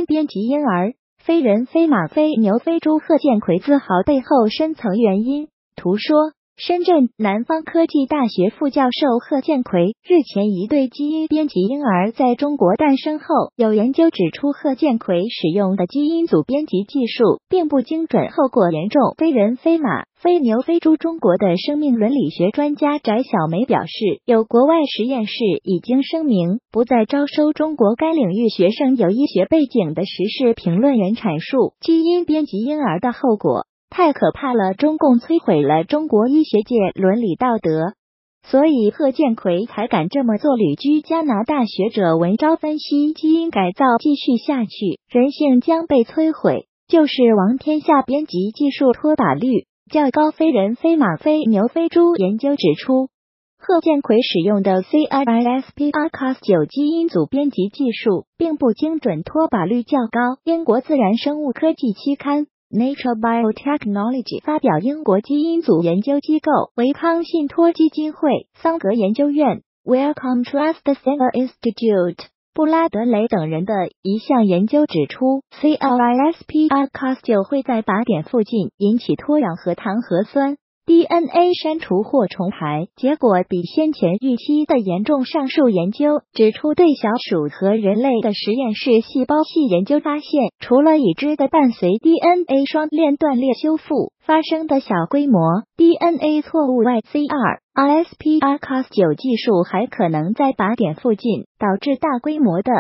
因编辑婴儿，非人非马非牛非猪，贺建奎自豪背后深层原因。图说，深圳南方科技大学副教授贺建奎日前一对基因编辑婴儿在中国诞生后，有研究指出，贺建奎使用的基因组编辑技术并不精准，后果严重，非人非马非牛非猪。中国的生命伦理学专家翟小梅表示，有国外实验室已经声明不再招收中国该领域学生。有医学背景的时事评论员阐述，基因编辑婴儿的后果太可怕了，中共摧毁了中国医学界伦理道德，所以贺建奎才敢这么做。旅居加拿大学者文昭分析，基因改造继续下去，人性将被摧毁，就是王天下编辑技术脱靶率较高，非人非马非牛非猪。研究指出，贺建奎使用的 CRISPR-Cas9 基因组编辑技术并不精准，脱靶率较高。英国自然生物科技期刊Nature Biotechnology 发表，英国基因组研究机构维康信托基金会、桑格研究院、Wellcome Trust Center Institute、布拉德雷等人的一项研究指出， CRISPR-Cas9 会在靶点附近引起脱氧核糖核酸DNA 删除或重排，结果比先前预期的严重。上述研究指出，对小鼠和人类的实验室细胞系研究发现，除了已知的伴随 DNA 双链断裂修复发生的小规模 DNA 错误外， CRISPR-Cas9 技术还可能在靶点附近导致大规模的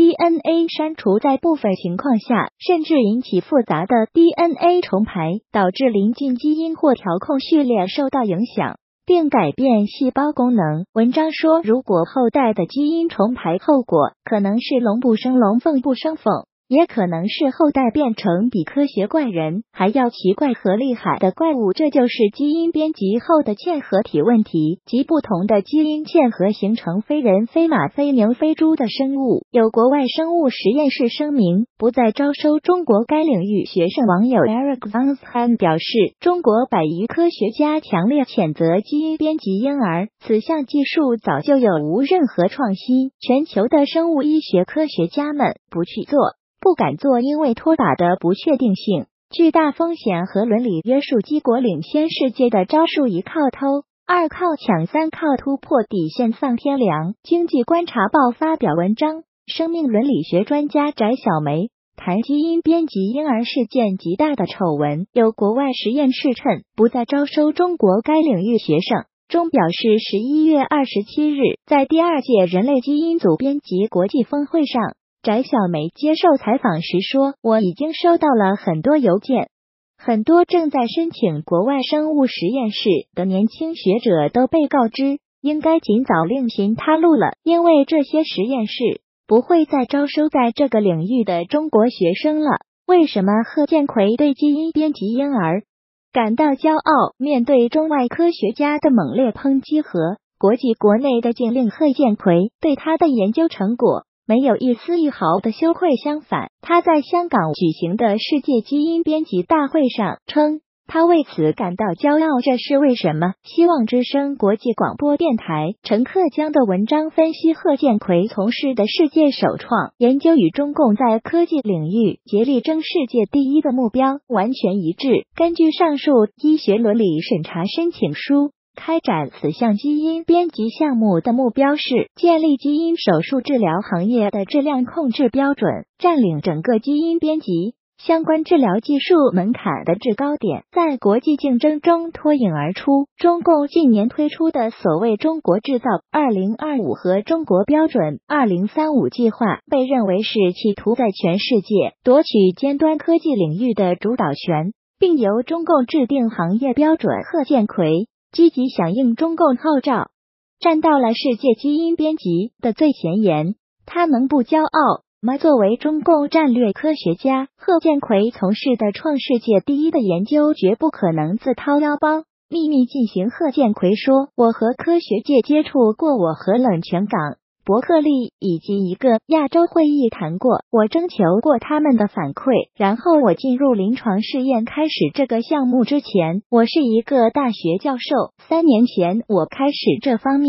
DNA 删除，在部分情况下甚至引起复杂的 DNA 重排，导致邻近基因或调控序列受到影响，并改变细胞功能。文章说，如果后代的基因重排，后果可能是龙不生龙，凤不生凤，也可能是后代变成比科学怪人还要奇怪和厉害的怪物。这就是基因编辑后的嵌合体问题，即不同的基因嵌合形成非人非马非牛非猪的生物。有国外生物实验室声明不再招收中国该领域学生。网友 Eric Van Han 表示，中国百余科学家强烈谴责基因编辑婴儿，此项技术早就有无任何创新，全球的生物医学科学家们不去做，不敢做，因为脱靶的不确定性、巨大风险和伦理约束。基国领先世界的招数，一靠偷，二靠抢，三靠突破底线丧天良。经济观察报发表文章，生命伦理学专家翟小梅谈基因编辑婴儿事件极大的丑闻，有国外实验室趁不再招收中国该领域学生。中表示，11月27日，在第2届人类基因组编辑国际峰会上，翟小梅接受采访时说，我已经收到了很多邮件，很多正在申请国外生物实验室的年轻学者都被告知应该尽早另寻他路了，因为这些实验室不会再招收在这个领域的中国学生了。为什么贺建奎对基因编辑婴儿感到骄傲？面对中外科学家的猛烈抨击和国际国内的禁令，贺建奎对他的研究成果没有一丝一毫的羞愧，相反，他在香港举行的世界基因编辑大会上称，他为此感到骄傲。这是为什么？希望之声国际广播电台陈克江的文章分析，贺建奎从事的世界首创研究与中共在科技领域竭力争世界第一的目标完全一致。根据上述医学伦理审查申请书，开展此项基因编辑项目的目标是建立基因手术治疗行业的质量控制标准，占领整个基因编辑相关治疗技术门槛的制高点，在国际竞争中脱颖而出。中共近年推出的所谓中国制造2025和中国标准2035计划，被认为是企图在全世界夺取尖端科技领域的主导权，并由中共制定行业标准。贺建奎积极响应中共号召，站到了世界基因编辑的最前沿，他能不骄傲吗？作为中共战略科学家，贺建奎从事的创世界第一的研究绝不可能自掏腰包秘密进行。贺建奎说，我和科学界接触过，我和冷泉港、伯克利以及一个亚洲会议谈过，我征求过他们的反馈，然后我进入临床试验。开始这个项目之前，我是一个大学教授，3年前我开始这方面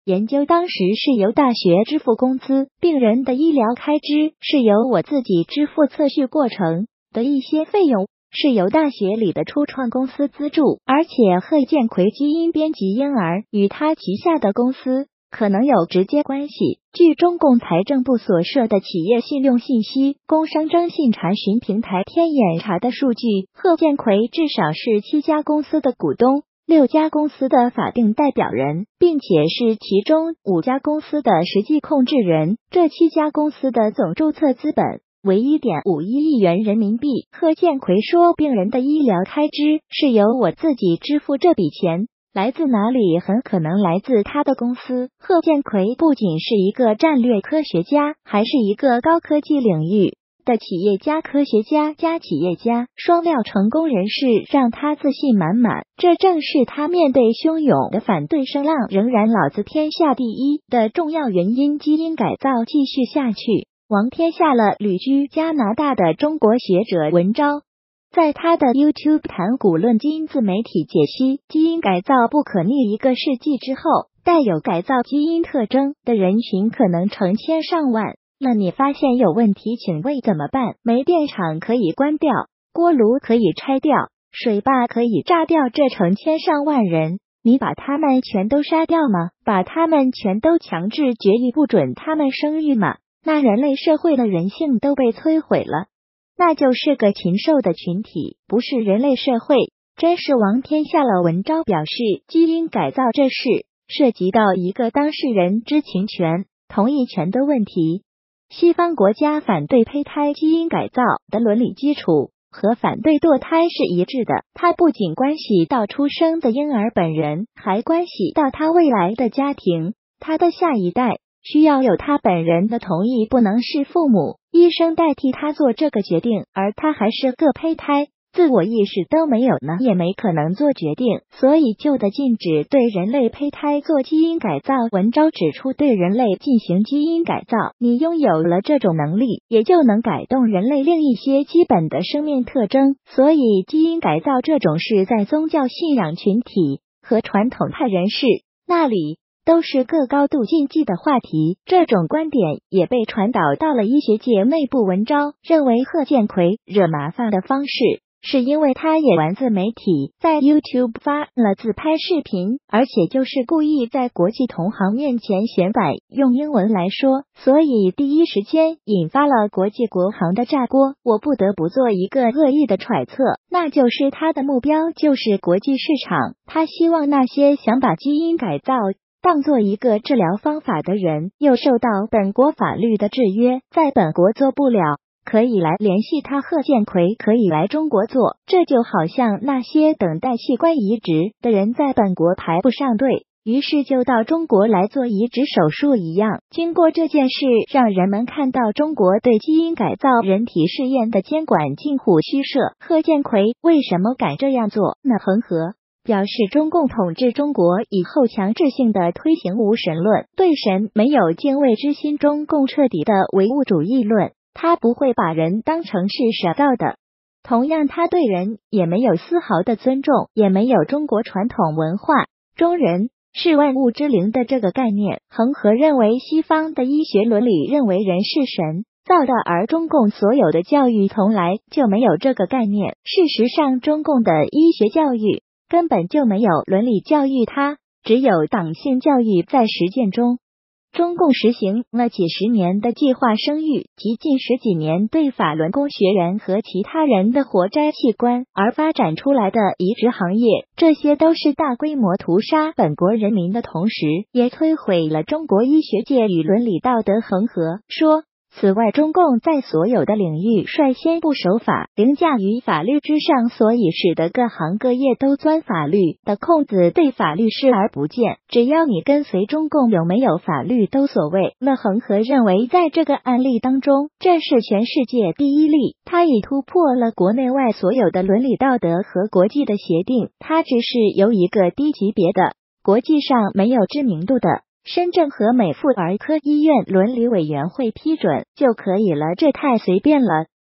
研究当时是由大学支付工资，病人的医疗开支是由我自己支付，测序过程的一些费用是由大学里的初创公司资助，而且贺建奎基因编辑婴儿与他旗下的公司可能有直接关系。据中共财政部所设的企业信用信息工商征信查询平台天眼查的数据，贺建奎至少是7家公司的股东，6家公司的法定代表人，并且是其中5家公司的实际控制人。这7家公司的总注册资本为1.51亿元人民币。贺建奎说，病人的医疗开支是由我自己支付，这笔钱来自哪里？很可能来自他的公司。贺建奎不仅是一个战略科学家，还是一个高科技领域的企业家、科学家加企业家，双料成功人士，让他自信满满。这正是他面对汹涌的反对声浪仍然老子天下第一的重要原因。基因改造继续下去，王天下了旅居加拿大的中国学者文昭，在他的 YouTube 谈股论基因自媒体解析基因改造不可逆1个世纪之后，带有改造基因特征的人群可能成千上万。那你发现有问题，请问怎么办？煤电厂可以关掉，锅炉可以拆掉，水坝可以炸掉，这成千上万人，你把他们全都杀掉吗？把他们全都强制绝育，不准他们生育吗？那人类社会的人性都被摧毁了，那就是个禽兽的群体，不是人类社会。真是王天下了。文昭表示，基因改造这事涉及到一个当事人知情权、同意权的问题。西方国家反对胚胎基因改造的伦理基础和反对堕胎是一致的，它不仅关系到出生的婴儿本人，还关系到他未来的家庭，他的下一代需要有他本人的同意，不能是父母、医生代替他做这个决定，而他还是个胚胎，自我意识都没有呢，也没可能做决定，所以就得禁止对人类胚胎做基因改造。文昭指出，对人类进行基因改造，你拥有了这种能力，也就能改动人类另一些基本的生命特征，所以基因改造这种事在宗教信仰群体和传统派人士那里都是个高度禁忌的话题。这种观点也被传导到了医学界内部。文昭认为，贺建奎惹麻烦的方式是因为他也玩自媒体，在 YouTube 发了自拍视频，而且就是故意在国际同行面前显摆，用英文来说，所以第一时间引发了国际国行的炸锅。我不得不做一个恶意的揣测，那就是他的目标就是国际市场，他希望那些想把基因改造当做一个治疗方法的人，又受到本国法律的制约，在本国做不了，可以来联系他。贺建奎可以来中国做，这就好像那些等待器官移植的人在本国排不上队，于是就到中国来做移植手术一样。经过这件事，让人们看到中国对基因改造人体试验的监管近乎虚设。贺建奎为什么敢这样做呢？恒河表示，中共统治中国以后强制性的推行无神论，对神没有敬畏之心，中共彻底的唯物主义论，他不会把人当成是神造的，同样他对人也没有丝毫的尊重，也没有中国传统文化中人是万物之灵的这个概念。恒河认为，西方的医学伦理认为人是神造的，而中共所有的教育从来就没有这个概念。事实上，中共的医学教育根本就没有伦理教育，它只有党性教育。在实践中，中共实行了几十年的计划生育及近10几年对法轮功学员和其他人的活摘器官而发展出来的移植行业，这些都是大规模屠杀本国人民的同时，也摧毁了中国医学界与伦理道德。恒河说，此外，中共在所有的领域率先不守法，凌驾于法律之上，所以使得各行各业都钻法律的空子，对法律视而不见。只要你跟随中共，有没有法律都所谓。那恒河认为，在这个案例当中，这是全世界第一例，他已突破了国内外所有的伦理道德和国际的协定，他只是由一个低级别的、国际上没有知名度的深圳和美妇儿科医院伦理委员会批准就可以了，这太随便了。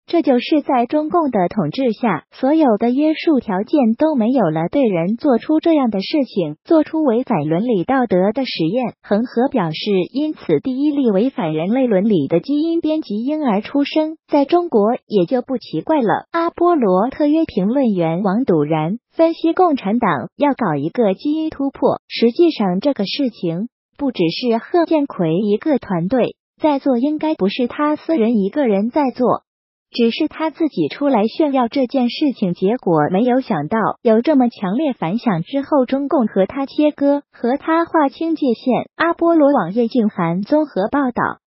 这就是在中共的统治下，所有的约束条件都没有了，对人做出这样的事情，做出违反伦理道德的实验。恒河表示，因此第一例违反人类伦理的基因编辑婴儿出生，在中国也就不奇怪了。阿波罗特约评论员王笃然分析，共产党要搞一个基因突破，实际上这个事情不只是贺建奎一个团队在做，应该不是他私人一个人在做，只是他自己出来炫耀这件事情，结果没有想到有这么强烈反响之后，中共和他切割，和他划清界限。阿波罗网页静涵综合报道。